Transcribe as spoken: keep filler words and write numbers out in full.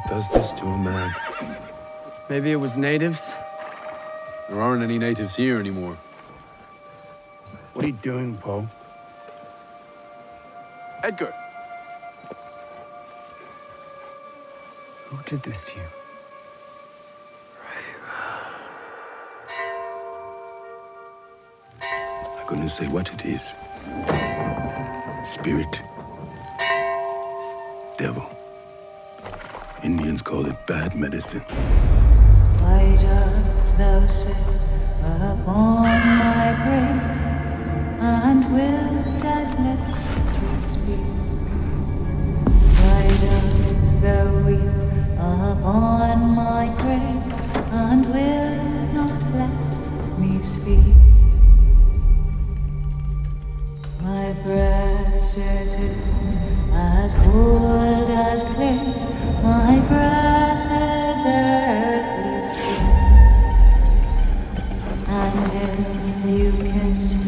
does this to a man? Maybe it was natives? There aren't any natives here anymore. What are you doing, Poe? Edgar! Who did this to you? I'm gonna say what it is. Spirit. Devil. Indians call it bad medicine. Why dost thou sit upon my grave, and will that lips to speak? Why dost thou weep upon my grave, and will not let me speak? My breast is as cold as clay, my breath is earthly sweet, and if you kiss